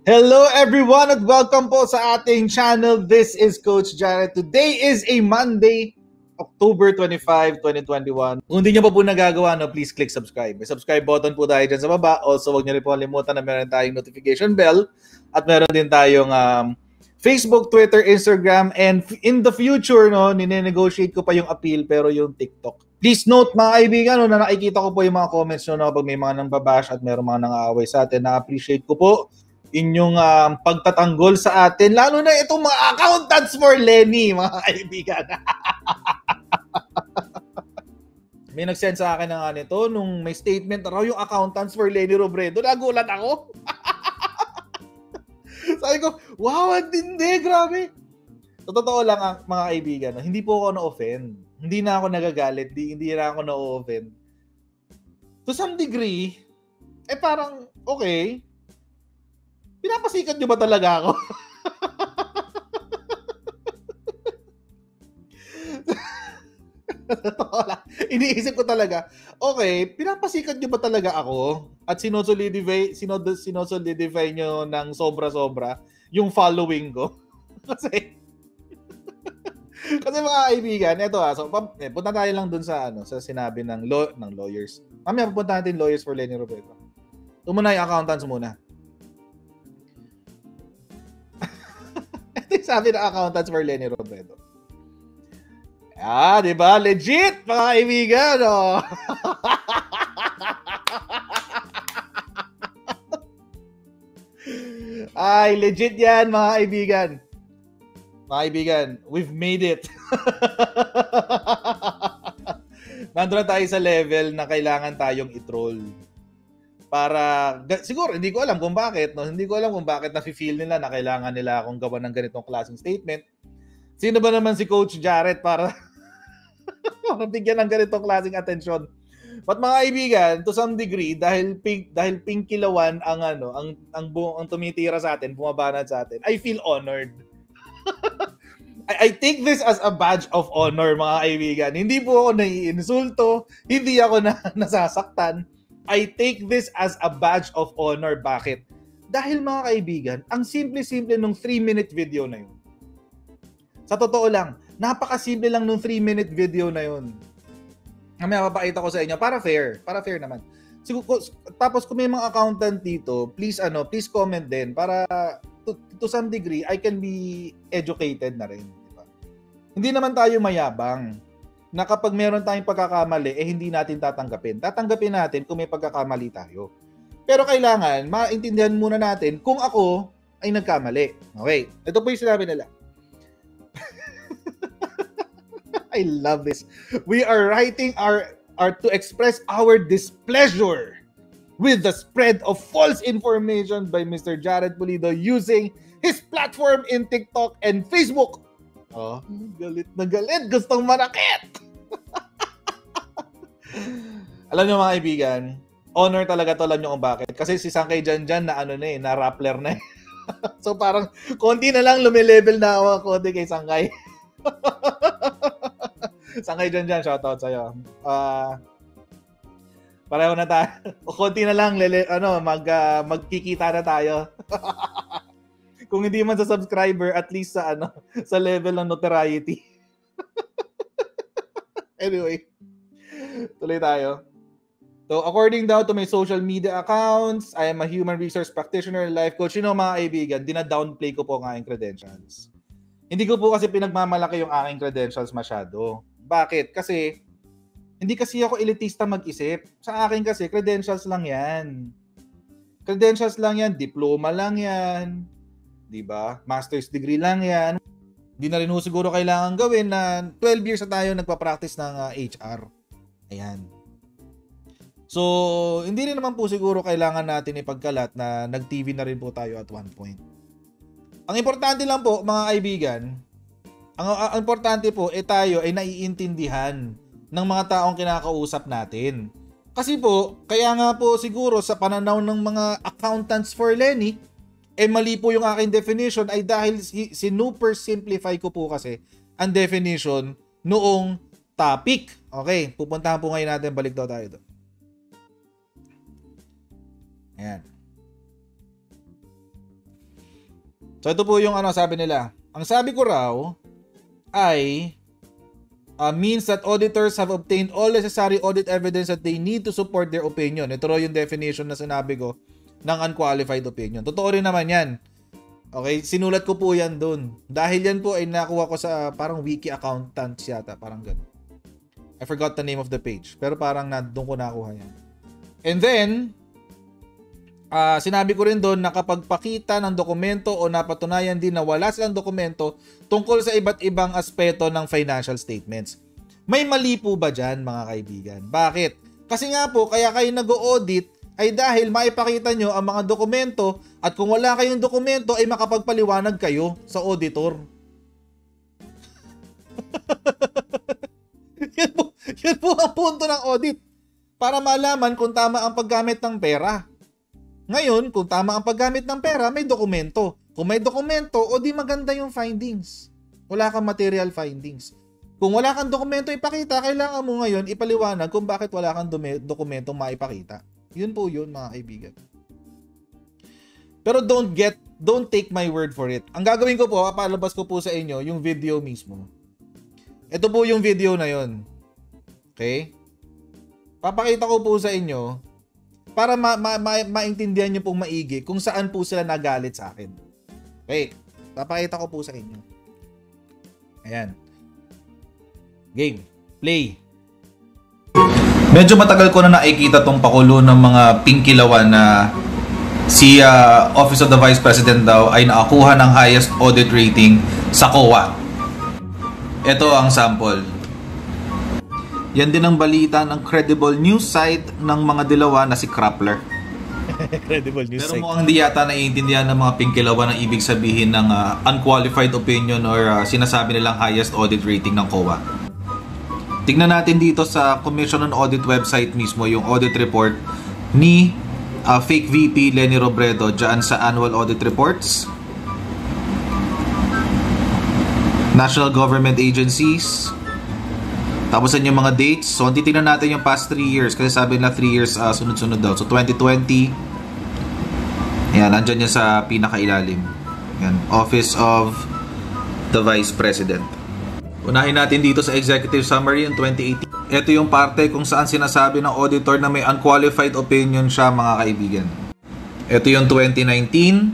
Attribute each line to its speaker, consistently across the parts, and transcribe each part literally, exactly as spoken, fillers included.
Speaker 1: Hello everyone at welcome po sa ating channel. This is Coach Jared. Today is a Monday, October twenty-fifth, twenty twenty-one. Kung hindi nyo pa po nagagawa, no, please click subscribe. May subscribe button po tayo dyan sa baba. Also, huwag nyo rin po kalimutan na meron tayong notification bell at meron din tayong um, Facebook, Twitter, Instagram, and in the future, no, nine-negotiate ko pa yung appeal pero yung TikTok. Please note mga kaibigan, no, na nakikita ko po yung mga comments nyo, no, pag may mga nang babash at meron mga nang-aaway sa atin, na-appreciate ko po inyong um, pagtatanggol sa atin, lalo na itong mga accountants for Lenny, mga kaibigan. May nag-send sa akin ng anito, nung may statement raw yung accountants for Lenny Robredo, nagulat ako. Sabi ko, wow, hindi, grabe. So, totoo lang, ang, mga kaibigan, hindi po ako na-offend. Hindi na ako nagagalit, hindi, hindi na ako na-offend. To some degree, eh parang, okay, pinapasikat nyo ba talaga ako? Iniisip ko talaga, okay, pinapasikat nyo ba talaga ako? At sinosolidify, sinod, sinosolidify nyo ng sobra-sobra yung following ko? Kasi, kasi mga kaibigan, eto ha, so, eh, punta tayo lang dun sa, ano, sa sinabi ng, law, ng lawyers. Mamaya, pupunta natin lawyers for Lenny Robredo. Ito muna yung accountants muna. Sabi ng accountants for Lenny Robredo. Ah, di ba? Legit, mga kaibigan, oh. Ay, legit yan, mga kaibigan. Mga kaibigan, we've made it. Nandun na tayo sa level na kailangan tayong i-troll. Para, siguro, hindi ko alam kung bakit, no? Hindi ko alam kung bakit nafe-feel nila na kailangan nila akong gawa ng ganitong klaseng statement. Sino ba naman si Coach Jared para, para bigyan ng ganitong klaseng atensyon? But mga kaibigan, to some degree, dahil pink, dahil pink kilawan ang ano, ang ang buong ang tumitira sa atin, bumabanat sa atin, I feel honored. I, I take this as a badge of honor, mga kaibigan. Hindi po ako naiinsulto, hindi ako na, nasasaktan. I take this as a badge of honor. Bakit? Dahil mga kaibigan, ang simple-simple nung three minute video na yun. Sa totoo lang, napakasimple lang nung three minute video na yun. Mamaya papakita ko sa inyo para fair, para fair naman. Siguro, tapos kung may mga accountant dito, please ano, please comment din para to, to some degree I can be educated na rin, di ba? Hindi naman tayo mayabang na kapag meron tayong pagkakamali, eh hindi natin tatanggapin. Tatanggapin natin kung may pagkakamali tayo. Pero kailangan, maintindihan muna natin kung ako ay nagkamali. Okay, ito po yung sinabi nila. I love this. We are writing our, our to express our displeasure with the spread of false information by Mister Jared Pulido using his platform in TikTok and Facebook. Oh, galit na galit. Gustong manakit. Alam niyo mga kaibigan, honor talaga to. Alam niyo kung bakit. Kasi si Sangkay Janjan na ano na eh, na Rappler na eh. So parang konti na lang lumilevel na ako konti kay Sangkay. Sangkay Janjan, shoutout sa'yo. Uh, pareho na tayo. O konti na lang, lele, ano, mag, uh, magkikita na tayo. Kung hindi man sa subscriber, at least sa ano, sa level ng notoriety. Anyway, tuloy tayo. So, according daw to my social media accounts, I am a human resource practitioner, life coach. You know, mga kaibigan, dina-downplay ko po ang aking credentials. Hindi ko po kasi pinagmamalaki yung aking credentials masyado. Bakit? Kasi, hindi kasi ako elitista mag-isip. Sa akin kasi, credentials lang yan. Credentials lang yan, diploma lang yan. Diba? Master's degree lang yan. Hindi na rin ho siguro kailangan gawin na twelve years na tayo nagpa-practice ng uh, H R. Ayan. So, hindi rin naman po siguro kailangan natin ipagkalat na nag-T V na rin po tayo at one point. Ang importante lang po, mga kaibigan, ang, ang importante po, eh tayo ay naiintindihan ng mga taong kinakausap natin. Kasi po, kaya nga po siguro sa pananaw ng mga accountants for Lenny, eh mali po yung aking definition ay dahil sinuper simplify ko po kasi ang definition noong topic. Okay, pupuntahan po ngayon natin, balik daw tayo doon. Ayan. So ito po yung ano sabi nila. Ang sabi ko raw ay uh, means that auditors have obtained all necessary audit evidence that they need to support their opinion. Ito raw yung definition na sinabi ko ng unqualified opinion. Totoo rin naman yan. Okay, sinulat ko po yan dun. Dahil yan po ay nakuha ko sa parang wiki accountants yata. Parang gano'n. I forgot the name of the page. Pero parang na, doon ko nakuha yan. And then, uh, sinabi ko rin doon na kapag pakita ng dokumento o napatunayan din na wala silang dokumento tungkol sa iba't ibang aspeto ng financial statements. May mali po ba dyan mga kaibigan? Bakit? Kasi nga po, kaya kayo nag-audit ay dahil maipakita nyo ang mga dokumento at kung wala kayong dokumento ay makapagpaliwanag kayo sa auditor. yan, po, yan po ang punto ng audit para malaman kung tama ang paggamit ng pera. Ngayon, kung tama ang paggamit ng pera, may dokumento. Kung may dokumento, o di maganda yung findings. Wala kang material findings. Kung wala kang dokumento ipakita, kailangan mo ngayon ipaliwanag kung bakit wala kang dokumentong maipakita. Yun po yun mga kaibigan. Pero don't get, don't take my word for it. Ang gagawin ko po, papalabas ko po sa inyo yung video mismo. Ito po yung video na yun. Okay? Papakita ko po sa inyo para ma ma ma maintindihan nyo pong maigi kung saan po sila nagalit sa akin. Okay? Papakita ko po sa inyo. Ayan. Game. Play. Medyo matagal ko na nakikita tong pakulo ng mga pingkilawan na si uh, Office of the Vice President daw ay nakakuha ng highest audit rating sa C O A. Ito ang sample. Yan din ang balita ng credible news site ng mga dilawan na si Krappler.
Speaker 2: Credible news
Speaker 1: Pero
Speaker 2: site.
Speaker 1: mukhang di yata naiintindihan ng mga pingkilawan ang ibig sabihin ng uh, unqualified opinion or uh, sinasabi nilang highest audit rating ng C O A. Tingnan natin dito sa Commission on Audit website mismo yung audit report ni uh, fake V P Lenny Robredo dyan sa annual audit reports. National government agencies. Tapos yan yung mga dates. So, titignan natin yung past three years kasi sabi nila three years uh, sunod-sunod daw. So, twenty twenty. Yan, nandyan yan sa pinakailalim. Yan, Office of the Vice President. Unahin natin dito sa executive summary yung twenty eighteen. Ito yung parte kung saan sinasabi ng auditor na may unqualified opinion siya mga kaibigan. Ito yung twenty nineteen.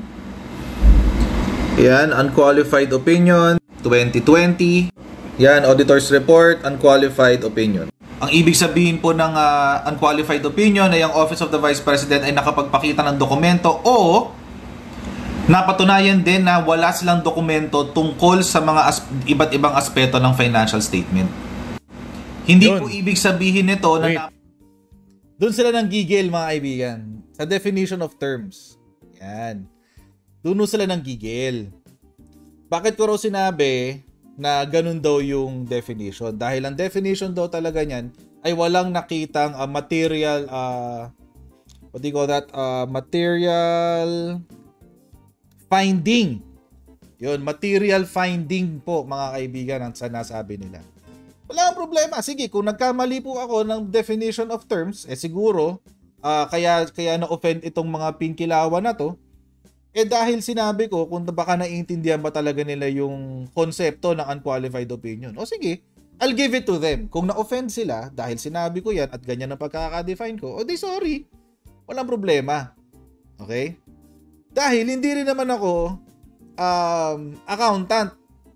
Speaker 1: Yan, unqualified opinion. twenty twenty. Yan, auditor's report, unqualified opinion. Ang ibig sabihin po ng uh, unqualified opinion ay ang Office of the Vice President ay nakapagpakita ng dokumento o napatunayan din na wala silang dokumento tungkol sa mga iba't ibang aspeto ng financial statement. Hindi Yun. po ibig sabihin nito na... na
Speaker 2: doon sila nang gigil mga kaibigan. Sa definition of terms. Yan. Doon sila nang gigil. Bakit ko raw sinabi na ganun daw yung definition? Dahil ang definition daw talaga niyan ay walang nakitang uh, material... Uh, what do you call that? Uh, material... finding. Yun, material finding po mga kaibigan ang sinasabi nila. Wala akong problema. Sige, kung nagkamali po ako ng definition of terms, eh siguro, uh, kaya, kaya na-offend itong mga pinkilawan na to, eh dahil sinabi ko kung baka naiintindihan ba talaga nila yung konsepto ng unqualified opinion. O sige, I'll give it to them. Kung na-offend sila dahil sinabi ko yan at ganyan ang pagkaka-define ko, o di sorry. Walang problema. Okay? Dahil hindi rin naman ako um, accountant.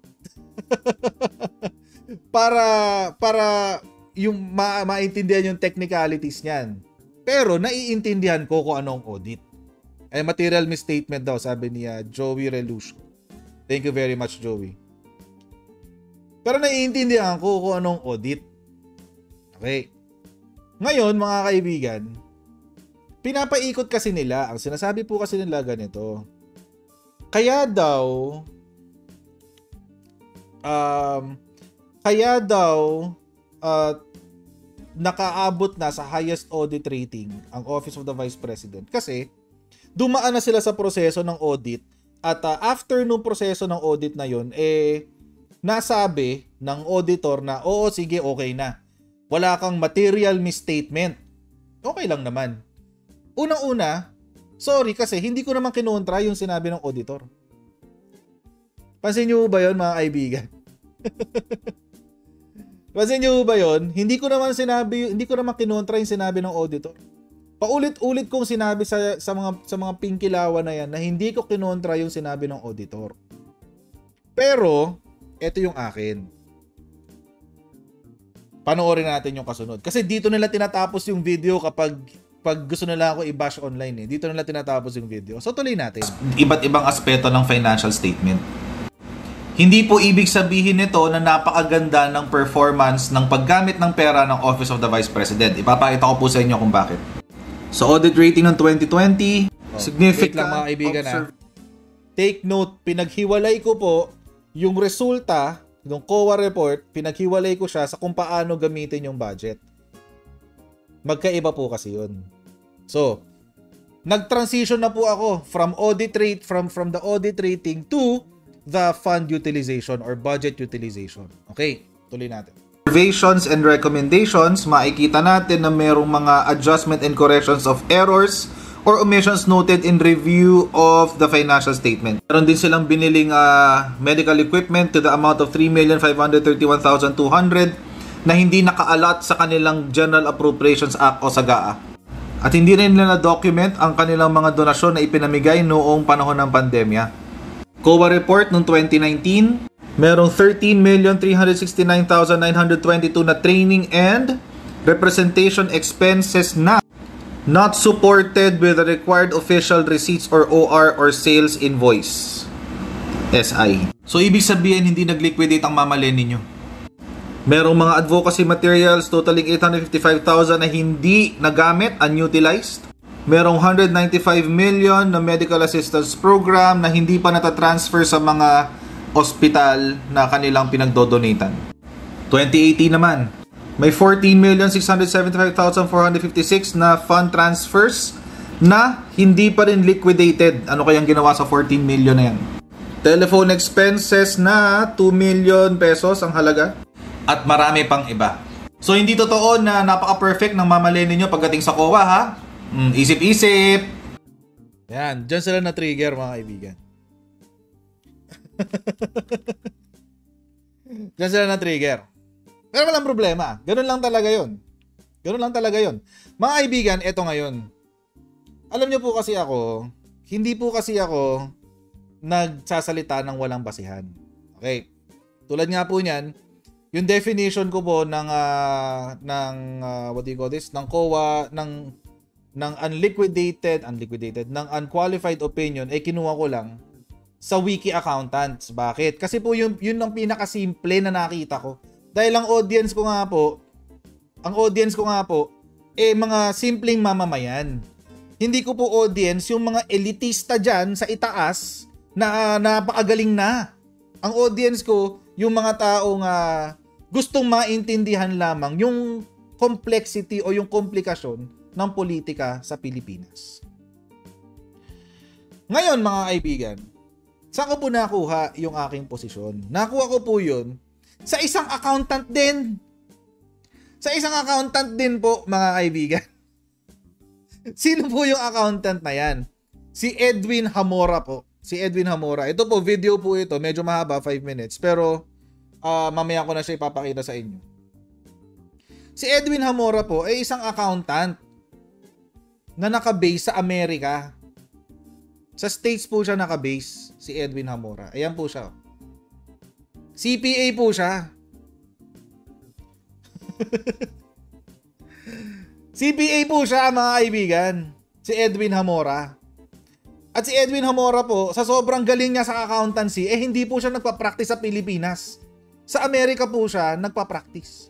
Speaker 2: para para yung ma maintindihan yung technicalities niyan. Pero naiintindihan ko kung anong audit. Ay material misstatement daw sabi niya Joey Relucio. Thank you very much Joey. Pero naiintindihan ko kung anong audit. Okay. Ngayon mga kaibigan, pinapaikot kasi nila. Ang sinasabi po kasi nila ganito. Kaya daw um, kaya daw uh, nakaabot na sa highest audit rating ang Office of the Vice President kasi dumaan na sila sa proseso ng audit at uh, after nung proseso ng audit na yun eh nasabi ng auditor na oo sige okay na. Wala kang material misstatement. Okay lang naman. Unang-una, sorry kasi hindi ko naman kinontra yung sinabi ng auditor. Pansin nyo ba yun, mga kaibigan? Pansin nyo ba yun? Hindi ko naman sinabi, hindi ko naman kinontra yung sinabi ng auditor. Paulit-ulit kong sinabi sa, sa mga sa mga pingkilawan na yan na hindi ko kinontra yung sinabi ng auditor. Pero, eto yung akin. Panoorin natin yung kasunod. Kasi dito nila tinatapos yung video kapag pag gusto nila ako i-bash online eh. Dito nila tinatapos yung video. So tuloy natin.
Speaker 1: Iba't ibang aspeto ng financial statement. Hindi po ibig sabihin nito na napakaganda ng performance ng paggamit ng pera ng Office of the Vice President. Ipapakita ko po sa inyo kung bakit. So audit rating ng twenty twenty, oh, significant
Speaker 2: lang mga kaibigan ha. Take note, pinaghiwalay ko po yung resulta ng C O A report, pinaghiwalay ko siya sa kung paano gamitin yung budget. Magkaiba po kasi yun. So, nag-transition na po ako from audit rate, from, from the audit rating to the fund utilization or budget utilization. Okay, tuloy natin. Observations and recommendations, makikita natin na merong mga adjustment and corrections of errors or omissions noted in review of the financial statement. Meron din silang biniling uh, medical equipment to the amount of three million five hundred thirty-one thousand two hundred na hindi naka-allot sa kanilang General Appropriations Act o S A G A A. At hindi rin nila document ang kanilang mga donasyon na ipinamigay noong panahon ng pandemya. C O A report noong twenty nineteen, merong thirteen million three hundred sixty-nine thousand nine hundred twenty-two na training and representation expenses na not supported with the required official receipts or O R or sales invoice. S I. So ibig sabihin hindi nag-liquidate ang mamaleen ninyo. Merong mga advocacy materials totaling eight hundred fifty-five thousand na hindi nagamit, unutilized. Merong one hundred ninety-five million na medical assistance program na hindi pa natatransfer sa mga ospital na kanilang pinagdodonatan. twenty eighteen naman, may fourteen million six hundred seventy-five thousand four hundred fifty-six na fund transfers na hindi pa rin liquidated. Ano kayang ginawa sa fourteen million na yan? Telephone expenses na two million pesos ang halaga. At marami pang iba. So hindi totoo na napaka-perfect ng mamaleen ninyo pagdating sa C O A ha. Mm, isip-isip. Yan, dyan sila na-trigger mga kaibigan. Dyan sila na-trigger. Pero walang problema. Ganun lang talaga yun. Ganun lang talaga yun. Mga kaibigan, eto ngayon. Alam nyo po kasi ako, hindi po kasi ako nagsasalita ng walang basihan. Okay. Tulad nga po niyan, yung definition ko po ng uh, ng uh, what do you call this? Ng C O A ng ng unliquidated, unliquidated, ng unqualified opinion ay eh, kinuha ko lang sa Wiki Accountants. Bakit? Kasi po yun yun ang pinakasimple na nakita ko. Dahil ang audience ko nga po, ang audience ko nga po eh mga simpleng mamamayan. Hindi ko po audience yung mga elitista diyan sa itaas na uh, napakagaling na. Ang audience ko yung mga taong uh, gustong maintindihan lamang yung complexity o yung komplikasyon ng politika sa Pilipinas. Ngayon mga kaibigan, saan ko po nakuha yung aking posisyon? Nakuha ko po yun sa isang accountant din. Sa isang accountant din po mga kaibigan. Sino po yung accountant na yan? Si Edwin Hamora po. Si Edwin Hamora. Ito po, video po ito. Medyo mahaba, five minutes. Pero Uh, mamaya ko na siya ipapakita sa inyo. Si Edwin Hamora po ay isang accountant na nakabase sa Amerika. Sa States po siya nakabase, si Edwin Hamora. Ayan po siya. C P A po siya. C P A po siya mga kaibigan. Si Edwin Hamora. At si Edwin Hamora po, sa sobrang galing niya sa accountancy, eh hindi po siya nagpa-practice sa Pilipinas. Sa Amerika po siya nagpa-practice.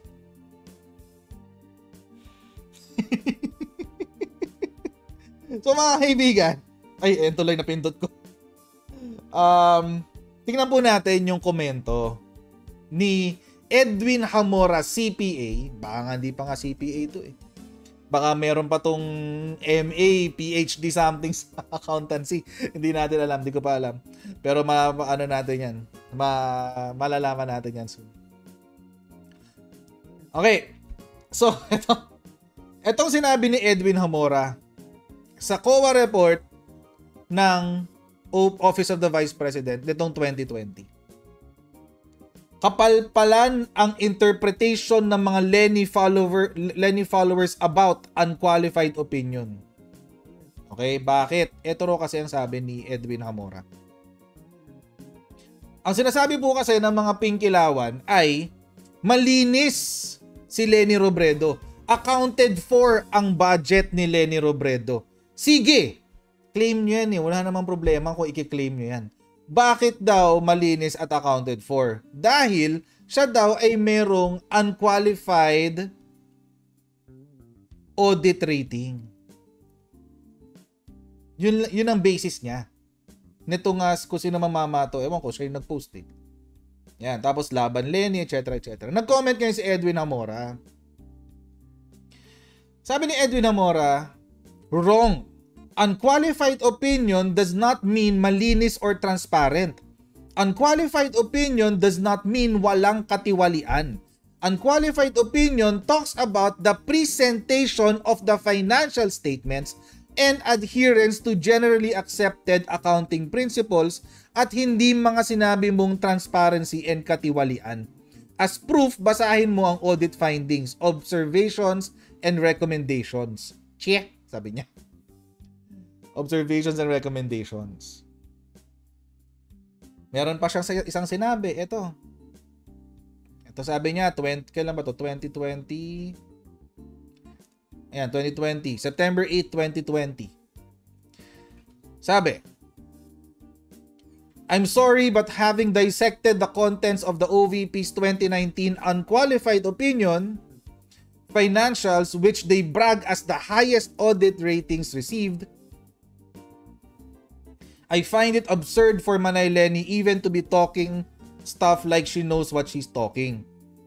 Speaker 2: So mga kaibigan, ay, ito lang napindot ko. Um, tingnan po natin yung komento ni Edwin Hamora C P A. Baka nga hindi pa nga C P A ito eh. Baka meron pa tong M A, P H D something sa accountancy. Hindi natin alam, hindi ko pa alam. Pero ma, ma ano natin yan. Ma, malalaman natin yan soon. Okay. So, ito. Itong sinabi ni Edwin Hamora sa C O A report ng Office of the Vice President nitong twenty twenty. kapalpalan ang interpretation ng mga Lenny follower Lenny followers about unqualified opinion. Okay, bakit? Ito ro kasi ang sabi ni Edwin Hamora. Ang sinasabi po kasi ng mga pingkilawan ay malinis si Lenny Robredo. Accounted for ang budget ni Lenny Robredo. Sige, claim nyo yan eh. Wala namang problema kung i-claim nyo yan. Bakit daw malinis at accounted for? Dahil siya daw ay merong unqualified audit rating. Yun, yun ang basis niya. Nito nga kung sino mamamato, ewan ko, siya yung nag-post eh. Yan, tapos laban Lenny, et cetera et cetera. Nag-comment ngayon si Edwin Hamora. Sabi ni Edwin Hamora, wrong. Unqualified opinion does not mean malinis or transparent. Unqualified opinion does not mean walang katiwalian. Unqualified opinion talks about the presentation of the financial statements and adherence to generally accepted accounting principles at hindi mga sinabi mong transparency and katiwalian. As proof, basahin mo ang audit findings, observations, and recommendations. Check, sabi niya. Observations and recommendations. Meron pa siyang isang sinabi. Ito. Ito sabi niya, twenty, kailan ba to? twenty twenty. Ayan, twenty twenty. September eighth, twenty twenty. Sabi, I'm sorry but having dissected the contents of the O V P's twenty nineteen unqualified opinion, financials which they brag as the highest audit ratings received, I find it absurd for Manay Lenny even to be talking stuff like she knows what she's talking.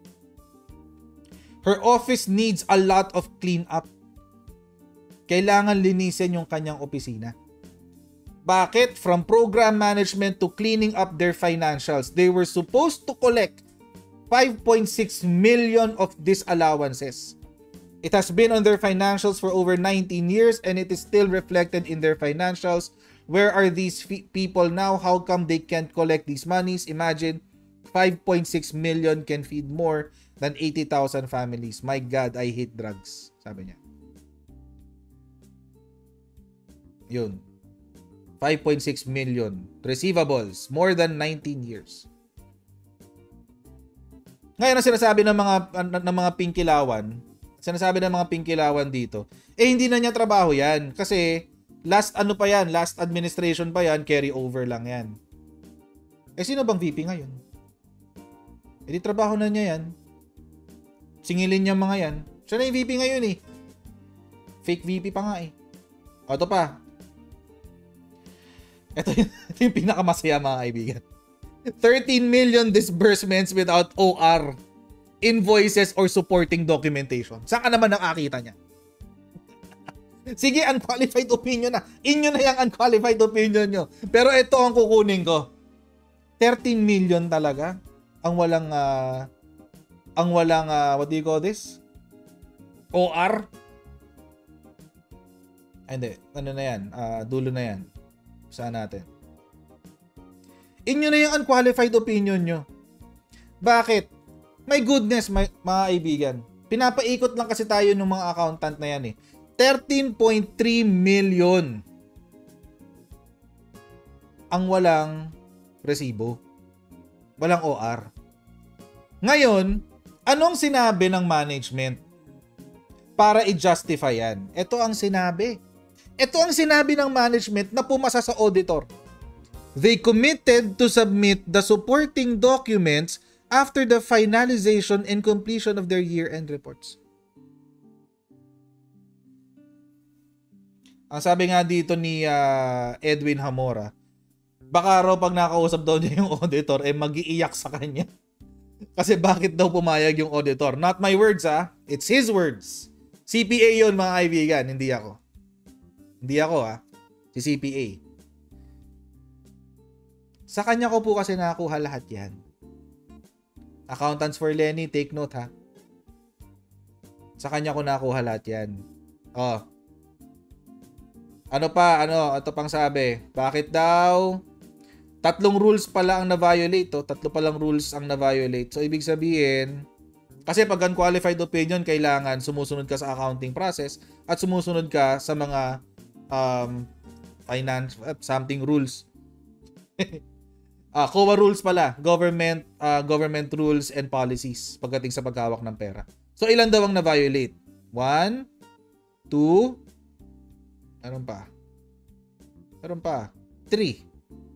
Speaker 2: Her office needs a lot of cleanup. Kailangan linisin yung kanyang opisina. Bakit? From program management to cleaning up their financials, they were supposed to collect five point six million of disallowances. It has been on their financials for over nineteen years and it is still reflected in their financials. Where are these f- people now? How come they can't collect these monies? Imagine, five point six million can feed more than eighty thousand families. My God, I hate drugs. Sabi niya. Yun. five point six million receivables. More than nineteen years. Ngayon, ang sinasabi ng mga, ng mga pingkilawan, sinasabi ng mga pingkilawan dito, eh hindi na niya trabaho yan. Kasi, last ano pa yan, last administration pa yan, carry over lang yan. Eh sino bang V P ngayon? Eh di trabaho na niya yan. Singilin niya mga yan. Siya na yung V P ngayon eh. Fake V P pa nga eh. O ito pa. Ito yung, ito yung pinakamasaya mga kaibigan. thirteen million disbursements without O R, invoices or supporting documentation. Saan ka naman nakakita niya? Sige, unqualified opinion na. Inyo na yung unqualified opinion nyo. Pero ito ang kukunin ko. thirteen million talaga ang walang uh, ang walang uh, what do you call this? O R? Ay, hindi. Ano na yan? Uh, dulo na yan. Saan natin? Inyo na yung unqualified opinion nyo. Bakit? My goodness, my, mga kaibigan. Pinapaikot lang kasi tayo ng mga accountant na yan eh. thirteen point three million ang walang resibo. Walang O R. Ngayon, anong sinabi ng management para i-justify yan? Ito ang sinabi. Ito ang sinabi ng management na pumasa sa auditor. They committed to submit the supporting documents after the finalization and completion of their year-end reports. Ang sabi nga dito ni uh, Edwin Hamora, baka raw pag nakausap daw niya yung auditor, eh mag-iiyak sa kanya. Kasi bakit daw pumayag yung auditor? Not my words ha, it's his words. C P A yun mga kaibigan, hindi ako. Hindi ako ha, si C P A. Sa kanya ko po kasi nakakuha lahat yan. Accountants for Lenny, take note ha. Sa kanya ko nakakuha lahat yan. Oh. Ano pa? Ano? Ito pang sabi. Bakit daw Tatlong rules pala ang na-violate. Oh. Tatlo palang rules ang na-violate. So, ibig sabihin, kasi pag unqualified opinion, kailangan sumusunod ka sa accounting process at sumusunod ka sa mga um, finance, uh, something rules. ah, C O A rules pala. Government, uh, government rules and policies pagdating sa paghawak ng pera. So, ilan daw ang na-violate? One, two, meron pa. Meron pa. Three.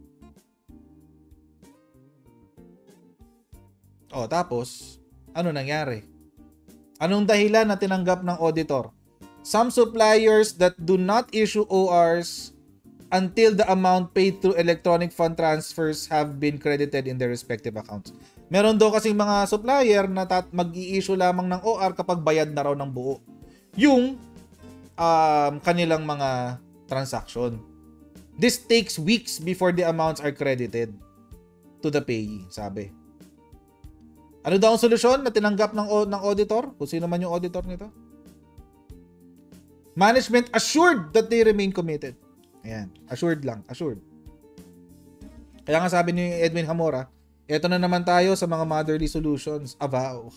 Speaker 2: O, tapos, ano nangyari? Anong dahilan na tinanggap ng auditor? Some suppliers that do not issue O Rs until the amount paid through electronic fund transfers have been credited in their respective accounts. Meron daw kasing mga supplier na tat- mag-i-issue lamang ng O R kapag bayad na raw ng buo yung um, kanilang mga transaction. This takes weeks before the amounts are credited to the payee, sabi. Ano daw ang solusyon na tinanggap ng, ng auditor? Kung sino man yung auditor nito? Management assured that they remain committed. Ayan. Assured lang. Assured. Kaya nga sabi ni Edwin Hamora, eto na naman tayo sa mga motherly solutions. Avow.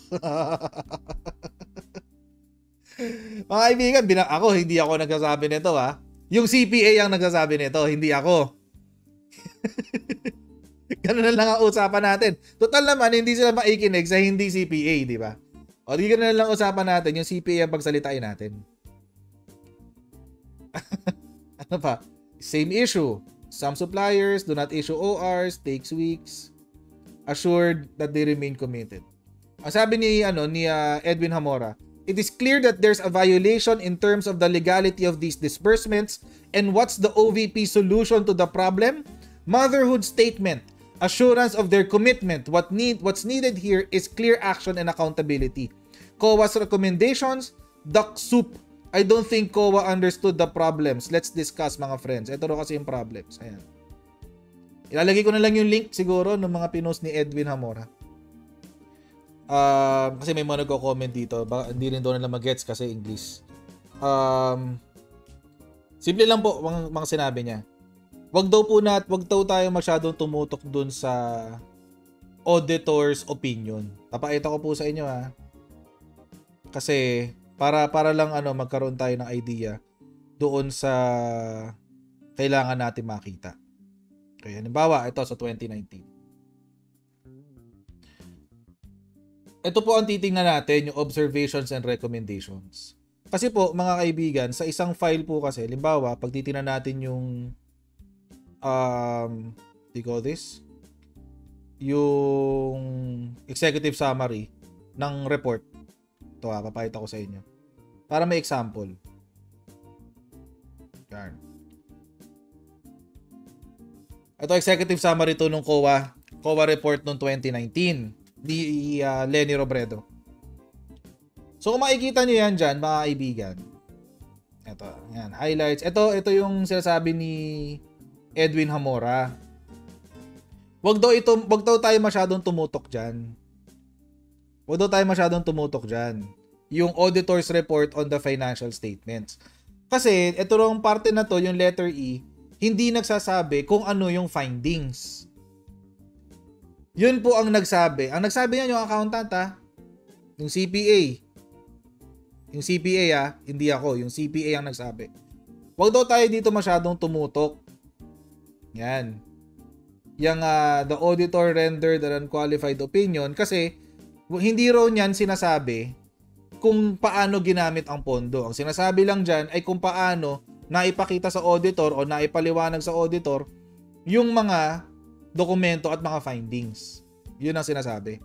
Speaker 2: Mga kaibigan, bina- ako, hindi ako nagsasabi nito ha. Yung C P A ang nagsasabi nito, hindi ako. Ganun na lang ang usapan natin. Total naman, hindi sila maikinig sa hindi C P A, di ba? O, di ganun na lang usapan natin, yung C P A ang pagsalitain natin. Ano pa? Same issue. Some suppliers do not issue O Rs, takes weeks, assured that they remain committed. Ang sabi ni, ano, ni uh, Edwin Hamora, it is clear that there's a violation in terms of the legality of these disbursements, and what's the O V P solution to the problem? Motherhood statement. Assurance of their commitment. What need what's needed here is clear action and accountability. C O A's recommendations, duck soup. I don't think C O A understood the problems. Let's discuss, mga friends. Ito ro kasi yung problems. Ayan. Ilalagay ko na lang yung link siguro ng mga pinost ni Edwin Hamora. Um, kasi may mga nagko-comment dito. Baka hindi rin daw nila mag-gets kasi English. Um, simple lang po mga, mga sinabi niya. Wag daw po nat, wag daw tayo masyadong tumutok dun sa auditor's opinion. Papakita ko po sa inyo ha. Kasi para para lang ano magkaroon tayo ng idea doon sa kailangan natin makita. Kaya halimbawa ito sa twenty nineteen. Ito po ang titingnan natin, yung observations and recommendations. Kasi po mga kaibigan, sa isang file po kasi, halimbawa, pag titingnan natin yung um, what do you call this? Yung executive summary ng report. Ito ha, papakita ko sa inyo. Para may example. Yan. Ito executive summary to nung C O A. C O A report nung twenty nineteen. Di uh, Lenny Robredo. So kung makikita nyo yan dyan, mga kaibigan. Ito, yan, highlights. Ito, ito yung sinasabi ni Edwin Hamora. Wag daw ito, wag daw tayo masyadong tumutok diyan. Wag daw tayo masyadong tumutok diyan. Yung auditor's report on the financial statements. Kasi ito yung parte na to, yung letter E, hindi nagsasabi kung ano yung findings. Yun po ang nagsabi. Ang nagsabi niya yung accountant ha. Yung C P A. Yung C P A ha, hindi ako, yung C P A ang nagsabi. Wag daw tayo dito masyadong tumutok. Yan. Yung uh, the auditor rendered an unqualified opinion kasi hindi raw niyan sinasabi kung paano ginamit ang pondo. Ang sinasabi lang diyan ay kung paano naipakita sa auditor o naipaliwanag sa auditor yung mga dokumento at mga findings. Yun ang sinasabi.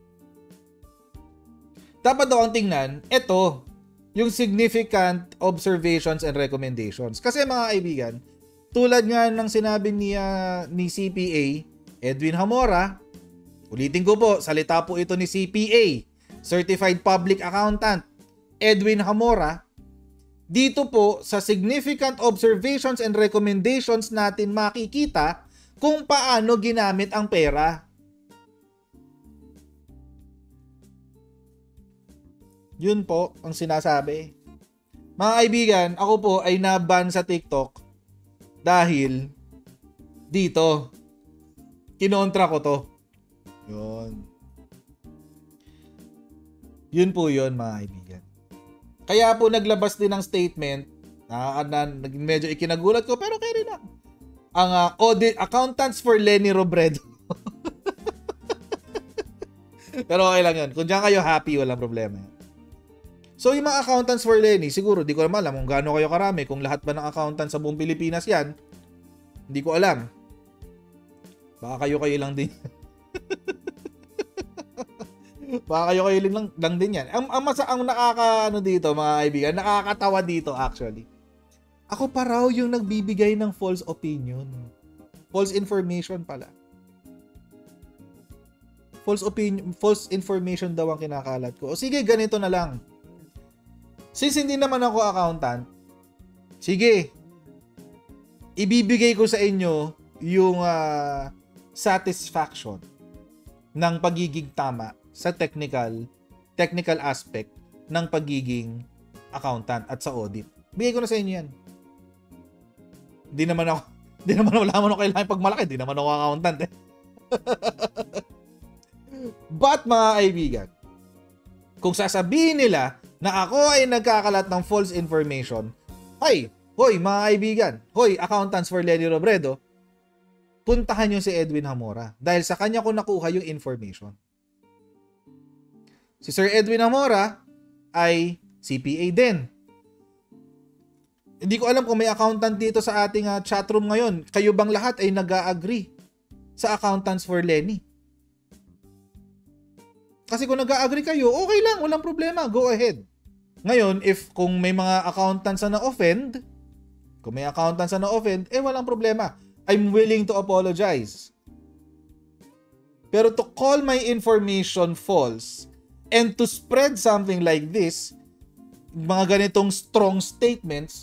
Speaker 2: Dapat daw ang tingnan, ito, yung significant observations and recommendations. Kasi mga kaibigan, tulad nga ng sinabi ni, uh, ni C P A, Edwin Hamora, ulitin ko po, salita po ito ni C P A, Certified Public Accountant, Edwin Hamora, dito po sa significant observations and recommendations natin makikita kung paano ginamit ang pera. Yun po ang sinasabi. Mga kaibigan, ako po ay naban sa TikTok dahil dito. kinontra ko to. Yun. Yun po yun, mga kaibigan. Kaya po naglabas din ng statement na, na, na medyo ikinagulat ko, pero carry na. Ang uh, audit accountants for Leni Robredo. Pero okay lang yun. Kung diyan kayo happy, walang problema. So yung mga accountants for Leni, siguro di ko naman alam kung gaano kayo karami, kung lahat ba ng accountants sa buong Pilipinas yan, hindi ko alam. Baka kayo-kayo lang din. Baka kayo-kayo lang, lang din yan. Ang, ang, masa, ang nakaka, ano dito, mga kaibigan, nakakatawa dito actually. Ako pa raw yung nagbibigay ng false opinion. False information pala. False opinion, false information daw ang kinakalat ko. O sige, ganito na lang. Since hindi naman ako accountant, sige, ibibigay ko sa inyo yung uh, satisfaction ng pagiging tama sa technical technical aspect ng pagiging accountant at sa audit. Bigay ko na sa inyo yan. Hindi naman ako, hindi naman wala naman ako kailangan pagmalaki, hindi naman ako accountant eh. But mga kaibigan, kung sasabihin nila na ako ay nagkakalat ng false information, ay, hoy mga kaibigan, hoy accountants for Leni Robredo, puntahan nyo si Edwin Zamora dahil sa kanya ko nakuha yung information. Si Sir Edwin Zamora ay C P A din. Hindi ko alam kung may accountant dito sa ating uh, chatroom ngayon. Kayo bang lahat ay nag-a-agree sa accountants for Leni? Kasi kung nag-a-agree kayo, okay lang, walang problema, go ahead. Ngayon, if kung may mga accountants na na-offend, kung may accountants na na-offend, eh walang problema. I'm willing to apologize. Pero to call my information false and to spread something like this, mga ganitong strong statements,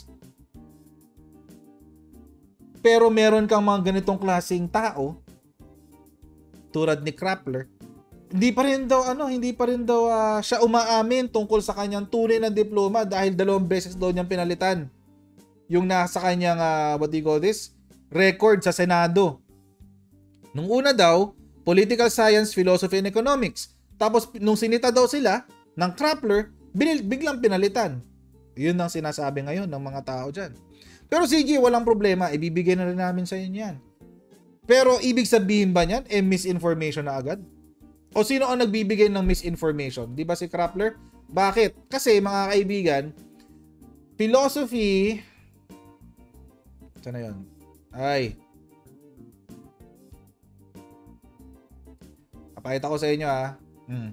Speaker 2: pero meron kang mga ganitong klaseng tao, tulad ni Krappler, hindi pa rin daw ano, hindi pa rin daw uh, siya umaamin tungkol sa kanyang tunay na diploma dahil dalawang beses daw niyang pinalitan yung nasa kanyang uh, what do you call this? Record sa Senado. Nung una daw, political science, philosophy, and economics. Tapos nung sinita daw sila ng Krappler, binil- biglang pinalitan. Yun ang sinasabi ngayon ng mga tao dyan. Pero sige, walang problema, ibibigay na rin namin sa inyo yan. Pero ibig sabihin ba niyan, eh misinformation na agad? O sino ang nagbibigay ng misinformation? Di ba si Krappler? Bakit? Kasi mga kaibigan, philosophy, saan na yun? Ay. Papakita ko sa inyo ha. Hmm.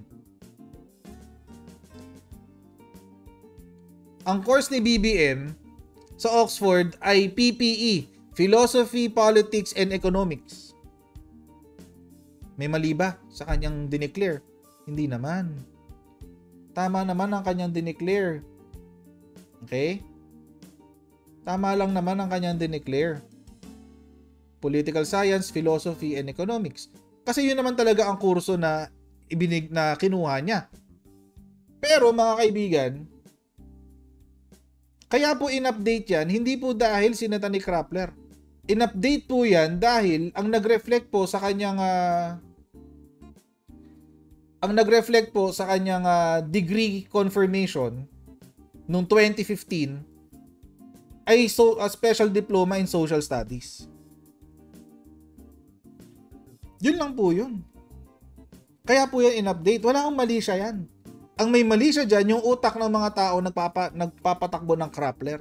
Speaker 2: Ang course ni B B M sa Oxford ay P P E, Philosophy, Politics, and Economics. May mali ba sa kanyang dineclare? Hindi naman. Tama naman ang kanyang dineclare. Okay? Tama lang naman ang kanyang dineclare. Political Science, Philosophy, and Economics. Kasi yun naman talaga ang kurso na ibinig na kinuha niya. Pero mga kaibigan, kaya po in-update yan, hindi po dahil sinata ni Krappler. In-update po yan dahil ang nag-reflect po sa kanyang uh, ang nag-reflect po sa kanyang uh, degree confirmation noong twenty fifteen ay so, a special diploma in social studies. Yun lang po yun. Kaya po yan in-update. Wala akong mali siya yan. Ang may mali siya dyan, yung utak ng mga tao nagpapa, nagpapatakbo ng Krappler.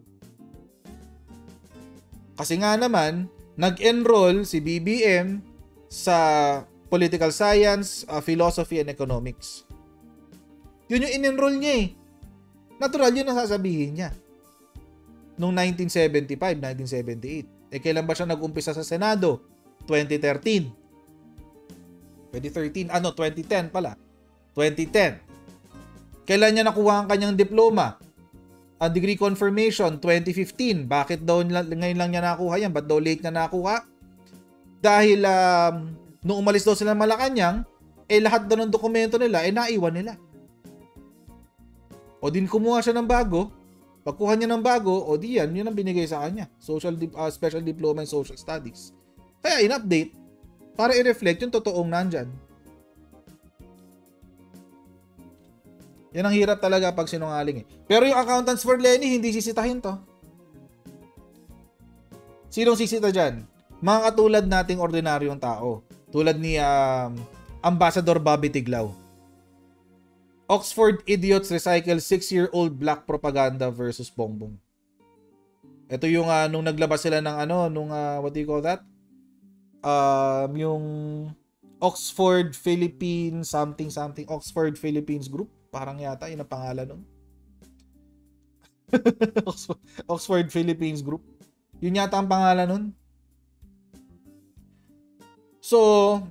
Speaker 2: Kasi nga naman, nag-enroll si B B M sa Political Science, uh, Philosophy, and Economics. Yun yung in-enroll niya eh. Natural yun ang sasabihin niya. Noong nineteen seventy-five, nineteen seventy-eight. Eh kailan ba siya nag-umpisa sa Senado? twenty thirteen. twenty thirteen, ano, twenty ten pala. twenty ten. Kailan niya nakuha ang kanyang diploma? Ang degree confirmation, twenty fifteen. Bakit daw ngayon lang niya nakuha yan? Ba't daw late na nakuha? Dahil um, nung umalis daw sila ng Malacanang, eh lahat daw ng dokumento nila, eh naiwan nila. O din kumuha siya ng bago. Pagkuha niya ng bago, o di yan, yun ang binigay sa kanya. Social, uh, Special Diploma in Social Studies. Kaya in-update. para i-reflect yung totoong nandyan. Yan ang hirap talaga pag sinungaling eh. Pero yung accountants for Lenny, hindi sisitahin to. Sinong sisita dyan? Mga katulad nating ordinaryong tao. Tulad ni um, Ambassador Bobby Tiglao. Oxford idiots recycle six-year-old black propaganda versus Bongbong. Ito yung uh, nung naglabas sila ng ano, nung uh, what do you call that? Um, yung Oxford Philippines something something Oxford Philippines group. Parang yata yun ang pangalan nun. Oxford, Oxford Philippines group. Yun yata ang pangalan nun. So,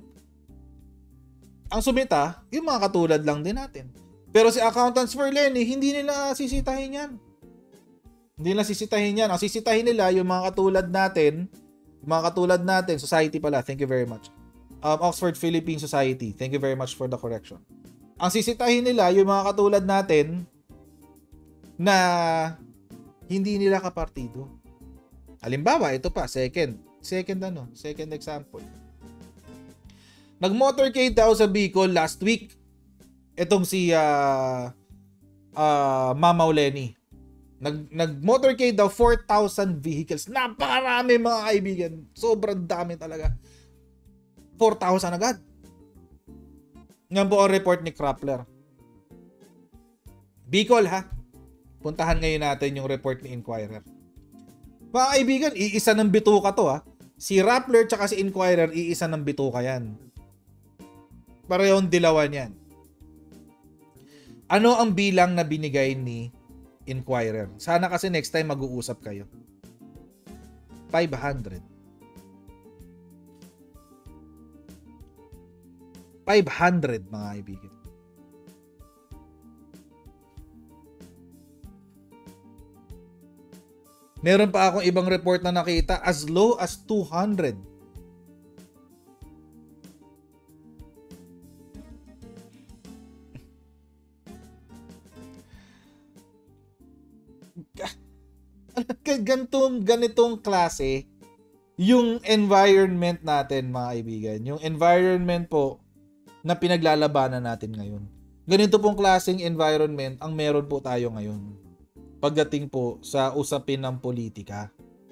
Speaker 2: ang sumita, yung mga katulad lang din natin. Pero si Accountants for Lenny, hindi nila sisitahin yan. Hindi nila sisitahin yan. Ang sisitahin nila, yung mga katulad natin, yung mga katulad natin, society pala, thank you very much. Um, Oxford Philippine Society, thank you very much for the correction. Ang sisitahin nila, yung mga katulad natin, na hindi nila kapartido. Halimbawa, ito pa, second. Second ano? Second example. Nag-motorcade daw sa Bicol last week. Itong si uh, uh, Mamaw Lenny. Nag, nag-motorcade daw four thousand vehicles. Napakarami mga kaibigan. Sobrang dami talaga. four thousand agad. Yan po ang report ni Krappler. Bicol ha. Puntahan ngayon natin yung report ni Inquirer. Mga kaibigan, iisa ng bituka to ha. Si Rappler tsaka si Inquirer, iisa ng bituka yan. Parehong dilawan yan. Ano ang bilang na binigay ni Inquirer? Sana kasi next time mag-uusap kayo. five hundred. five hundred mga kaibigan. Meron pa akong ibang report na nakita as low as two hundred. Ganitong, ganitong klase yung environment natin mga kaibigan. Yung environment po na pinaglalabanan natin ngayon. Ganito pong klaseng environment ang meron po tayo ngayon. Pagdating po sa usapin ng politika.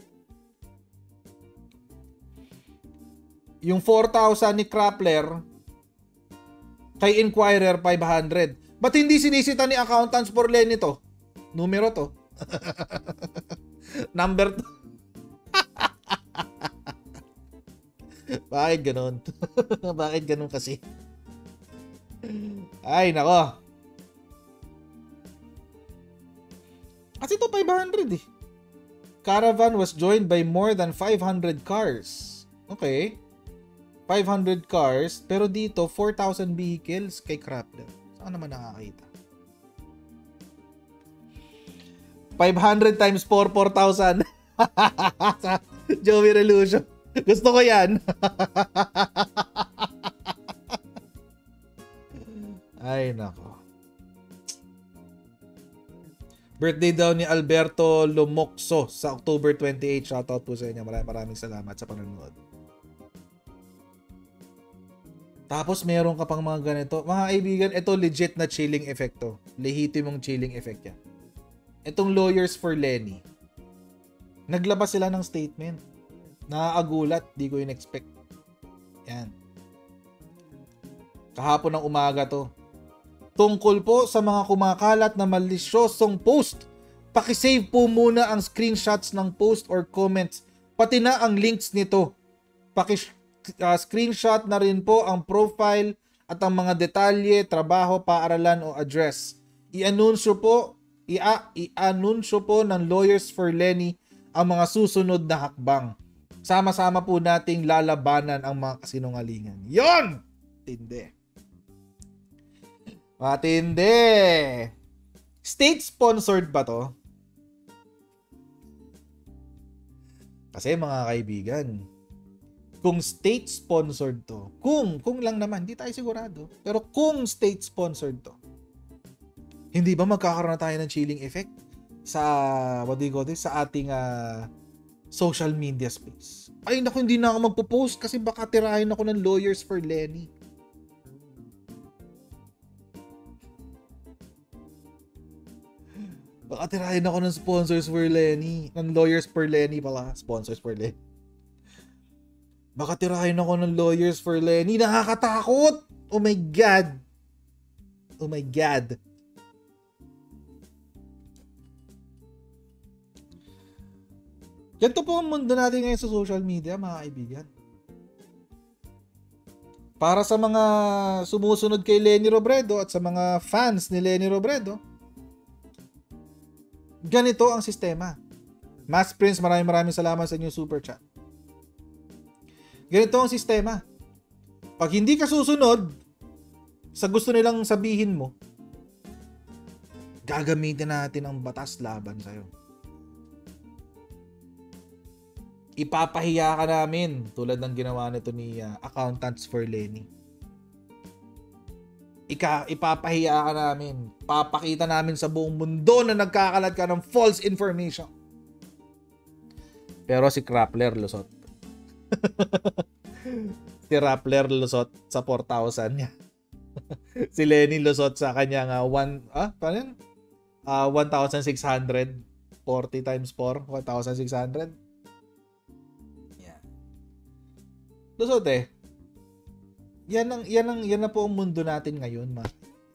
Speaker 2: Yung four thousand ni Krappler kay Inquirer five hundred. Ba't hindi sinisita ni Accountants for Lenny to? Numero to. Number to. Bakit ganun? Bakit ganun kasi? Ay, nako. Kasi ito five hundred eh. Caravan was joined by more than five hundred cars. Okay. five hundred cars. Pero dito, four thousand vehicles kay Krappler. Saan naman nakakita? five hundred times four, four thousand. Joey Relution. Gusto ko yan. Ay, nako. Birthday daw ni Alberto Lumokso sa October twenty-eighth. Shoutout po sa inyo. Maraming maraming salamat sa panonood. Tapos meron ka pang mga ganito. Mga kaibigan, ito legit na chilling effect to. Lehitimong chilling effect yan. Itong Lawyers for Lenny. Naglabas sila ng statement. Nakaagulat. Di ko in-expect. Yan. Kahapon ng umaga to. Tungkol po sa mga kumakalat na malisyosong post. Pakisave po muna ang screenshots ng post or comments. Pati na ang links nito. Pakis uh, screenshot na rin po ang profile at ang mga detalye, trabaho, paaralan o address. I-anunsyo po, i-a- i-anunsyo po ng Lawyers for Lenny ang mga susunod na hakbang. Sama-sama po nating lalabanan ang mga kasinungalingan. Yon! Tindi. Matindi. State-sponsored ba to? Kasi mga kaibigan, kung state-sponsored to, kung, kung lang naman, hindi tayo sigurado, pero kung state-sponsored to, hindi ba magkakaroon na tayo ng chilling effect sa, what do you call this, sa ating, uh, social media space. Ay naku, hindi na ako magpo-post kasi baka tirahin ako ng lawyers for Lenny. Baka tirahin ako ng sponsors for Lenny. Ng lawyers for Lenny pala. Sponsors for Lenny. Baka tirahin ako ng lawyers for Lenny. Nakakatakot! Oh my God! Oh my God! Ganito po ang mundo natin ngayon sa social media, mga kaibigan. Para sa mga sumusunod kay Lenny Robredo at sa mga fans ni Lenny Robredo, ganito ang sistema. Mass Prince, maraming maraming salamat sa inyong super chat. Ganito ang sistema. Pag hindi ka susunod sa gusto nilang sabihin mo, gagamitin natin ang batas laban sa'yo. Ipapahiya ka namin tulad ng ginawa nito ni uh, Accountants for Lenny. Ika, ipapahiya ka namin. Papakita namin sa buong mundo na nagkakalat ka ng false information. Pero si Krappler lusot. Si Rappler lusot sa four thousand niya. Si Lenny lusot sa kanyang uh, one, ah, paano yun? Uh, one thousand six hundred. forty times four, one thousand six hundred. Yeah. Lusot eh. Yan ang, yan ang, yan na po ang mundo natin ngayon, ma.